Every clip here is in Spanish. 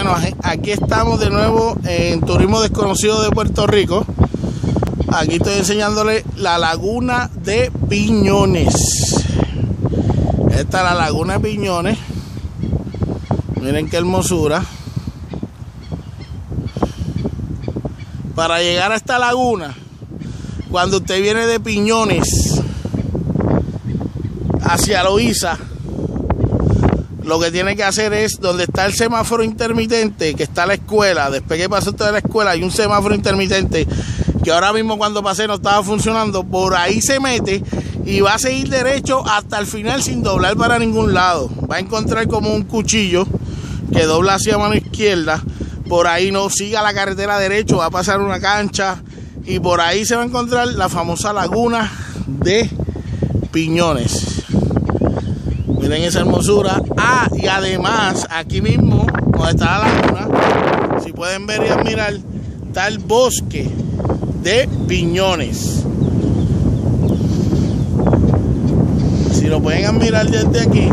Bueno, aquí estamos de nuevo en Turismo Desconocido de Puerto Rico. Aquí estoy enseñándole la laguna de Piñones. Esta es la laguna de Piñones. Miren qué hermosura. Para llegar a esta laguna, cuando usted viene de Piñones hacia Loíza, lo que tiene que hacer es, donde está el semáforo intermitente, que está la escuela, después que pasó toda la escuela, hay un semáforo intermitente, que ahora mismo cuando pasé no estaba funcionando, por ahí se mete y va a seguir derecho hasta el final sin doblar para ningún lado. Va a encontrar como un cuchillo que dobla hacia mano izquierda, por ahí no siga la carretera derecho, va a pasar una cancha y por ahí se va a encontrar la famosa laguna de Piñones. Miren esa hermosura. Ah, y además, aquí mismo, donde está la laguna, si pueden ver y admirar, está el bosque de Piñones. Si lo pueden admirar desde aquí,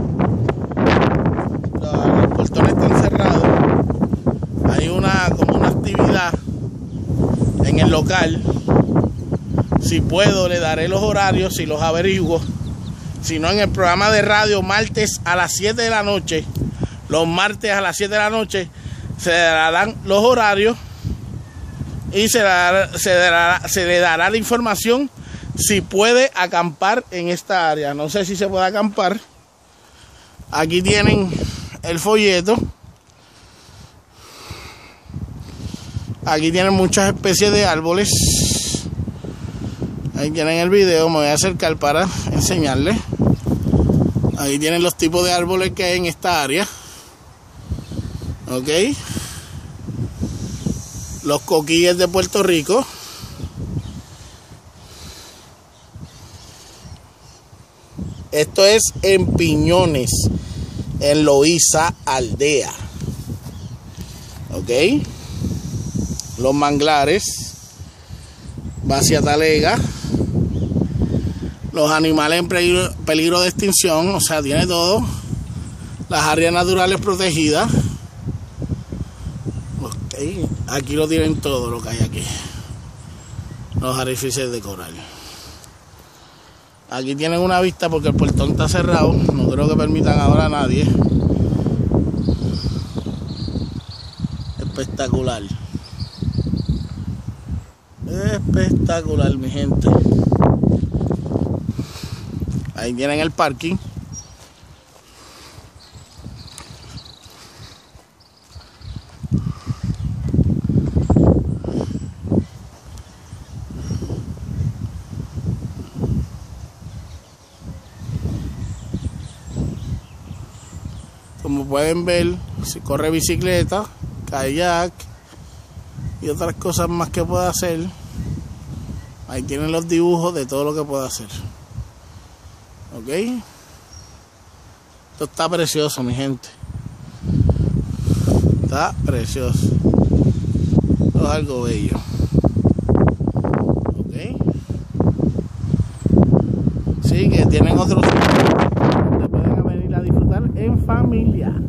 los portones están cerrados. Hay como una actividad en el local. Si puedo, le daré los horarios, si los averiguo. Si no, en el programa de radio, martes a las 7 de la noche, los martes a las 7 de la noche, se darán los horarios y se le dará la información si puede acampar en esta área. No sé si se puede acampar. Aquí tienen el folleto. Aquí tienen muchas especies de árboles. Ahí tienen el video, me voy a acercar para enseñarles. Ahí tienen los tipos de árboles que hay en esta área. Ok. Los coquíes de Puerto Rico. Esto es en Piñones, en Loíza Aldea. Ok. Los manglares. Va hacia Talega. Los animales en peligro de extinción, o sea, tiene todo. Las áreas naturales protegidas. Okay. Aquí lo tienen todo lo que hay aquí. Los arrecifes de coral. Aquí tienen una vista porque el portón está cerrado. No creo que permitan ahora a nadie. Espectacular. Espectacular, mi gente. Ahí tienen el parking. Como pueden ver, si corre bicicleta, kayak y otras cosas más que pueda hacer. Ahí tienen los dibujos de todo lo que puede hacer. Ok. Esto está precioso, mi gente. Está precioso. Esto es algo bello. Ok. Sí, que tienen otros sitios donde pueden venir a disfrutar en familia.